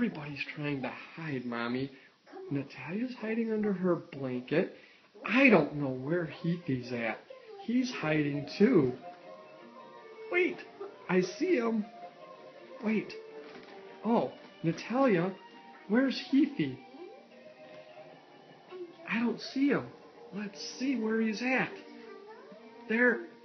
Everybody's trying to hide, Mommy. Natalia's hiding under her blanket. I don't know where Heathy's at. He's hiding too. Wait, I see him. Wait. Oh, Natalia, where's Heathy? I don't see him. Let's see where he's at. There